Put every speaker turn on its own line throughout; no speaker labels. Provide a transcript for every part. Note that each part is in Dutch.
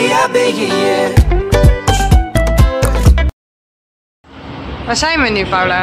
I bet you, yeah.
Waar zijn we nu, Paula?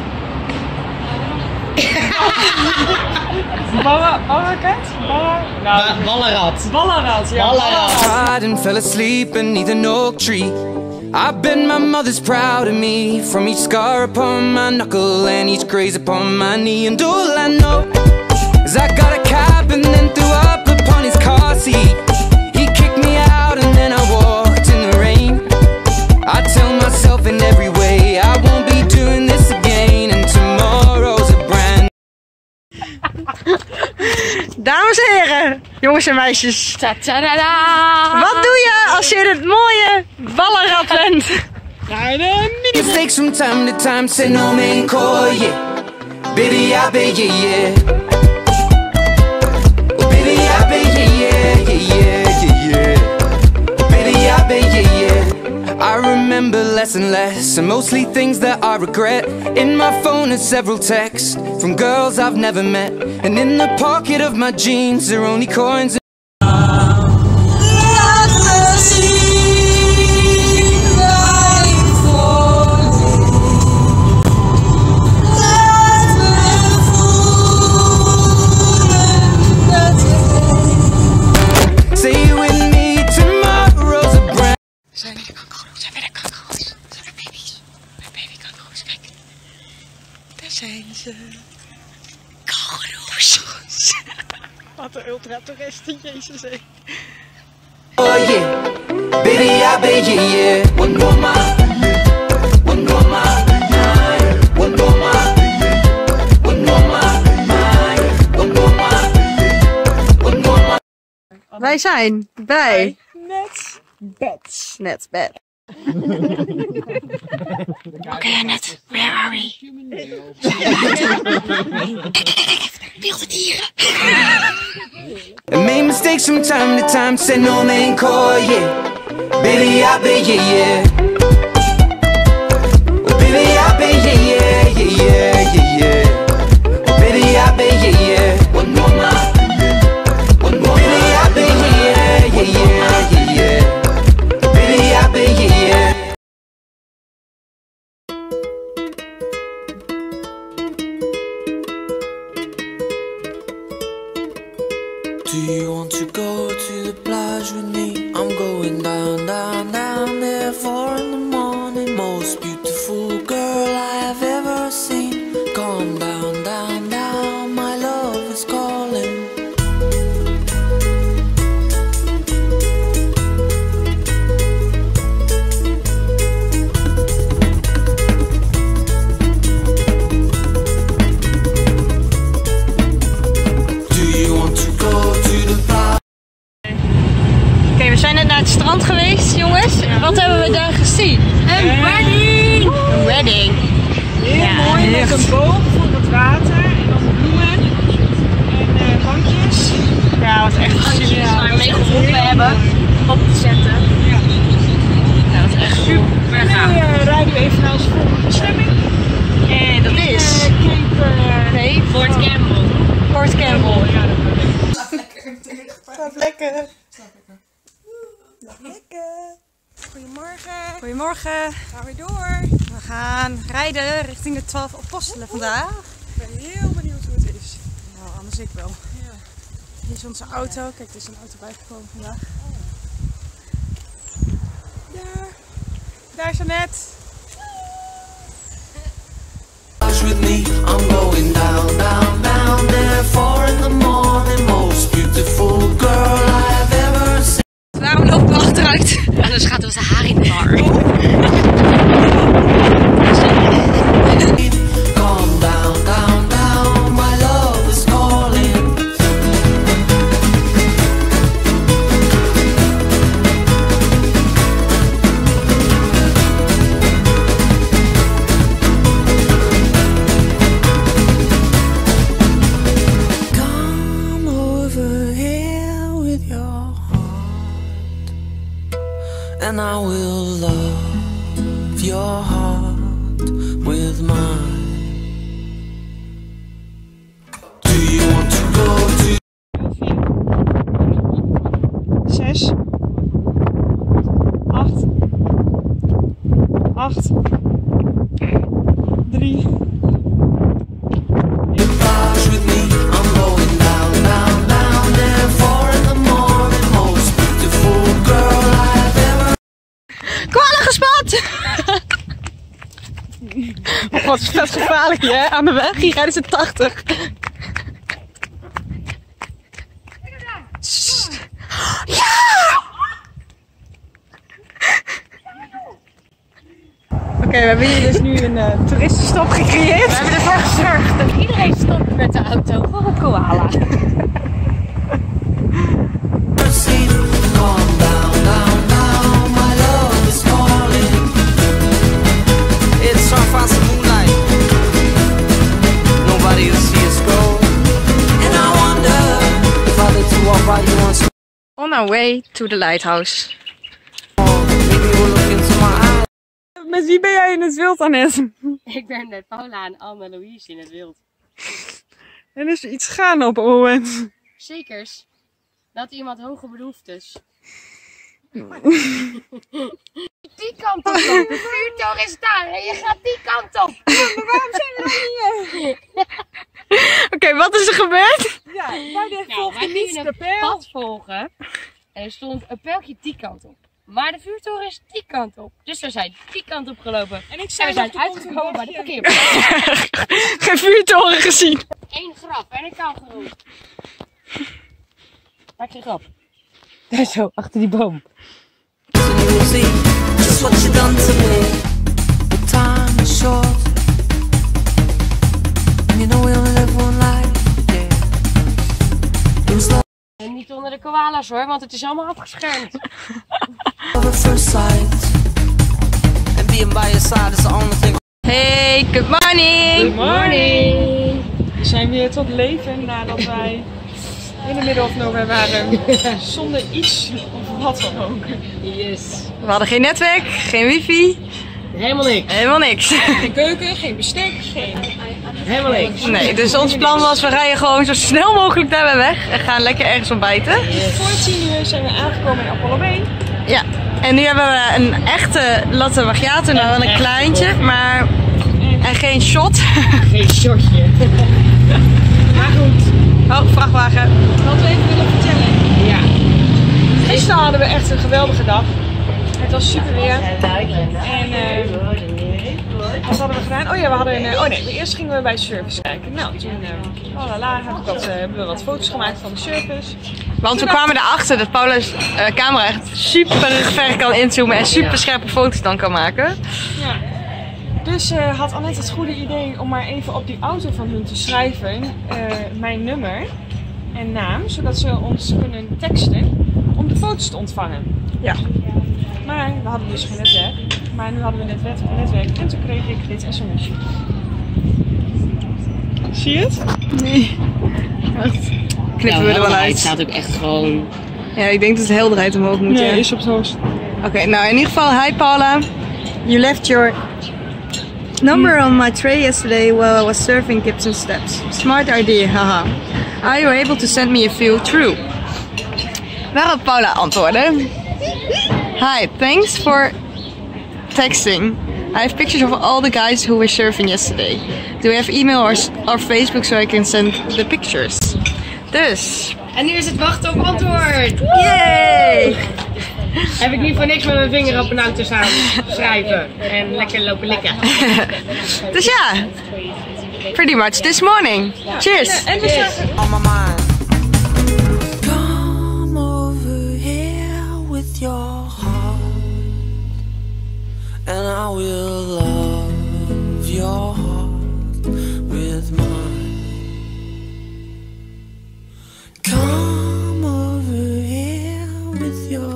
Ballenrad, ja.
Ballenrad. And fell asleep beneath an oak tree. I bet my mother's proud of me. From each scar upon my knuckle and each graze upon my knee. And all I know is I got a cab and then threw up upon his car seat. He kicked me out and then I walked in the rain. I tell myself in every way I won't be doing this again. And tomorrow's a brand.
Dames en heren, jongens en meisjes. Wat doe je als je in het mooie Ballenrad bent?
Mistakes from time to time, say no man call, yeah. Baby, I bet you, yeah. Oh, baby, I bet you, yeah, yeah, yeah, yeah. Baby, I bet you, yeah. I remember less and less, and mostly things that I regret. In my phone are several texts from girls I've never met. And in the pocket of my jeans are only coins.
Zijn weer de kangoeroes, zijn weer de kangoeroes. Zijn weer baby's. Weer baby kangoeroes, kijk. Daar zijn ze. Kangoeroes. Wat een ultra-toeristen, jezus hé.
Oh yeah, baby I bet you, yeah. One more mile, one more mile, one more mile, one more mile, one more mile, one more mile.
Wij zijn bij
Beds.
Net bed. Oké, Net, where are we? Wilde dieren.
I made mistakes from time to time, say no man call, yeah. Baby I bet you, yeah. Oh, baby I bet you, yeah, yeah, yeah, yeah, yeah. Oh, baby I bet you, yeah. One more mile, one more mile. Baby I bet you, yeah, yeah, yeah, yeah, yeah. Baby, I bet you, yeah. Do you want to go to the plage with me? I'm going down, down, down there 4 in the morning. Most beautiful girl I have ever seen. Come down, down, down, my love is calling.
We zijn net naar het strand geweest, jongens. Wat hebben we daar gezien? Een wedding! Een wedding.
Heel mooi, met een boom voor het water en dan bloemen en bankjes.
Ja, wat echt super. Waar we mee geholpen hebben op te zetten.
Ja.
Ja, dat is echt super gaaf.
Nu rijden we even naar onze volgende bestemming.
En dat is
Cape
Fort Campbell. Fort Campbell.
Ja, dat
Slaap lekker.
lekker. Goedemorgen.
Goedemorgen.
Gaan we door.
We gaan rijden richting de 12 apostelen vandaag.
Ik ben heel benieuwd hoe het is.
Nou, anders ik wel.
Ja.
Hier is onze auto. Kijk, er is een auto bijgekomen vandaag. Daar is Annette.
With me, I'm going down, down, down there 4 in the morning. Most beautiful girl I have ever seen.
Waarom lopen we achteruit? Anders gaat onze haar in de war.
Calm down, down, down, my love is calling. Come over here with your heart, and I will love your heart with mine. Do you want to go to
6.
wat is vet gevaarlijk hè, aan de weg. Hier rijden ze 80. Ja! Oké, we hebben hier dus nu een toeristenstop gecreëerd. We hebben ervoor gezorgd dat iedereen stopt met de auto voor een koala. On our way to the lighthouse. Met wie ben jij in het wild, Annette?
Ik ben met Paula en Anne-Louise in het wild.
En is er iets gaande op het moment?
Zekers. Dat iemand hoge behoeftes. Die kant op. De vuurtoren is daar en je gaat die kant op.
Maar waarom zijn we dan hier? Oké, wat is er gebeurd?
Ja, wij gingen een pad volgen. En er stond een pijltje die kant op. Maar de vuurtoren is die kant op. Dus we zijn die kant op gelopen. En ik zei zijn uitgekomen bij de parkeerplaats.
Geen vuurtoren gezien.
1 grap en een kangoeroe. Maak geen grap. Daar zo, achter die boom. En niet onder de koala's hoor, want het is allemaal afgeschermd.
Hey, good morning!
Good morning! We zijn weer tot leven nadat wij in de middle of nowhere waren. Zonder iets of wat dan ook.
Yes.
We hadden geen netwerk, geen wifi.
Helemaal niks.
Helemaal niks.
Geen keuken, geen bestek, geen...
Helemaal niks.
Nee, dus ons plan was, we rijden gewoon zo snel mogelijk daar weer weg. En gaan lekker ergens ontbijten.
Voor 10 uur zijn we aangekomen in Apollo Bay.
Ja, en nu hebben we een echte latte macchiato. Nou wel een kleintje, maar... En geen shot.
Geen shotje.
Maar goed.
Oh, vrachtwagen.
Wat we even willen vertellen.
Ja.
Gisteren hadden we echt een geweldige dag. Het was super weer. En wat hadden we gedaan? Oh ja, we hadden eerst gingen we bij de service kijken. Nou, toen hebben we wat foto's gemaakt van de service.
Want we kwamen erachter dat Paula's camera echt super ver kan inzoomen en super scherpe foto's dan kan maken.
Ja. Dus had Annette het goede idee om maar even op die auto van hun te schrijven mijn nummer en naam, zodat ze ons kunnen teksten om de foto's te ontvangen.
Ja.
Maar we hadden dus geen netwerk. Maar nu hadden we netwerk en toen kreeg ik dit sms'je. Zie je het?
Nee. Wacht. Knippen we er wel uit.
Het staat ook echt gewoon...
Ja, ik denk dat de helderheid omhoog moet.
Nee,
Ja.
is op het hoogst.
Oké, nou in ieder geval, hi Paula. You left your number on my tray yesterday while I was surfing Gibson Steps. Smart idea, haha. Are you able to send me a few? True. Waarop Paula antwoordde: Hi, thanks for texting. I have pictures of all the guys who were surfing yesterday. Do you have email or Facebook so I can send the pictures? Dus.
En nu is het wachten op antwoord.
Yay!
Heb ik niet voor niks met mijn vinger op een auto staan schrijven en lekker lopen likken.
Dus ja, pretty much this morning. Cheers!
En we zagen...
On my mind. Come over here with your heart, and I will love your heart with mine. Come over here with your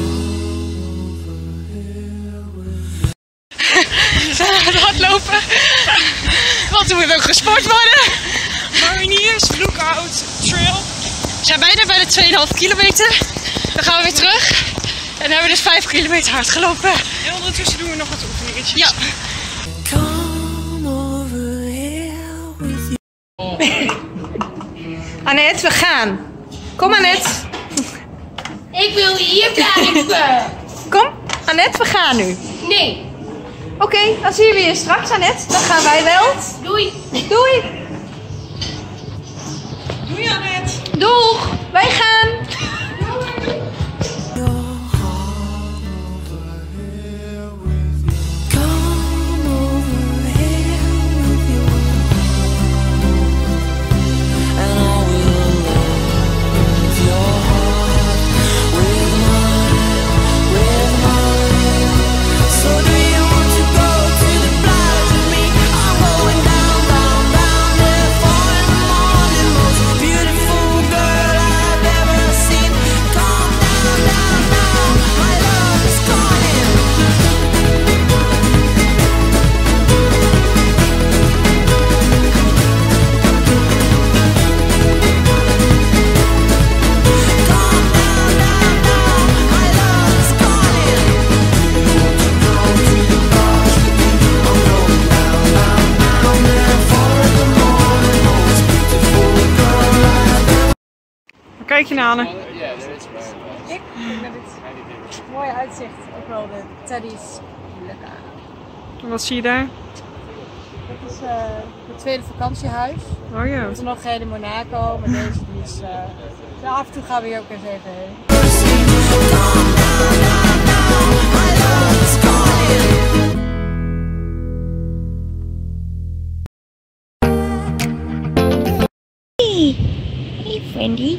Hardlopen, want er moet ook gesport worden.
Mariniers Lookout Trail.
We zijn bijna bij de 2,5 kilometer. Dan gaan we weer terug. En dan hebben we dus 5 kilometer hard gelopen.
En ondertussen doen we nog wat oefeningetjes.
Ja.
come over here with you.
Annette, we gaan. Kom Annette.
Ik wil hier blijven.
Kom, Annette, we gaan nu.
Nee.
Oké, dan zien we je straks Annette. Dan gaan wij wel.
Doei.
Doei.
Doei Annette.
Doeg. Wij gaan.
Come over here
Kijk je naar.
Ik met dit mooie uitzicht ook wel de Teddy's lekker.
Wat zie je daar?
Dit is het tweede vakantiehuis.
Oh ja.
We hebben nog geen in Monaco, maar deze die is... af en toe gaan we hier ook eens even heen.
Hey, friendy.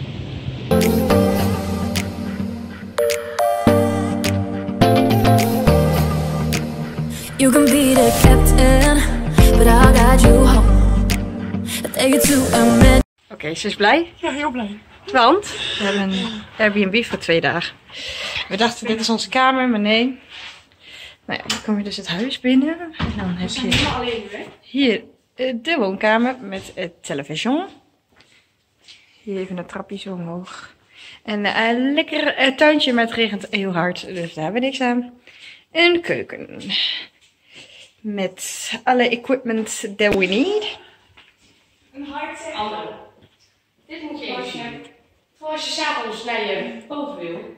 You can be the captain, but I'll guide you home. I'll take you to a man.
Oké, ze is blij.
Ja, heel blij.
Want we hebben een Airbnb voor 2 dagen. We dachten dit is onze kamer, maar nee. Nou ja, dan kom je dus het huis binnen. En dan heb je hier de woonkamer met het televisie. Hier even een trapje zo omhoog. En een lekker tuintje, maar het regent heel hard, dus daar hebben we niks aan. Een keuken. Met alle equipment that we need.
Een hart andere. Dit moet je even zien. Voor als je s'avonds naar je boven wil.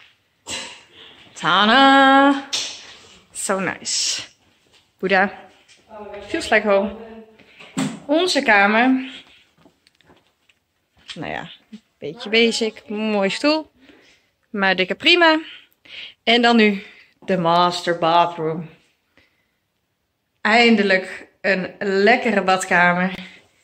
Tada! So nice. Boeddha. Feels like home. Onze kamer. Nou ja, een beetje basic. Mooie stoel. Maar dikke prima. En dan nu de master bathroom. Eindelijk een lekkere badkamer.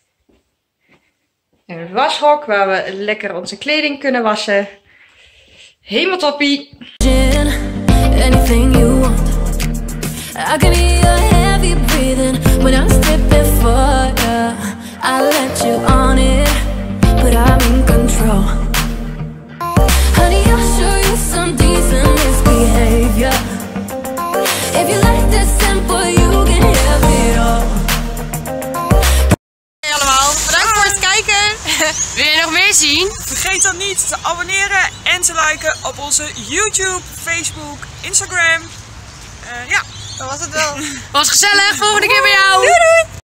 Een washok waar we lekker onze kleding kunnen wassen. Helemaal toppie.
Anything you want. I can hear your heavy breathing when I'm stepping for you. I let you on it, but I'm in control. Honey, I'll show you some decent misbehavior. If you like this simple, you can have it all.
Hey allemaal, bedankt voor het kijken.
Wil je nog meer zien?
Vergeet dan niet te abonneren en te liken op onze YouTube, Facebook, Instagram. Ja, dat was het wel.
Was gezellig, volgende keer bij jou!
Doei doei!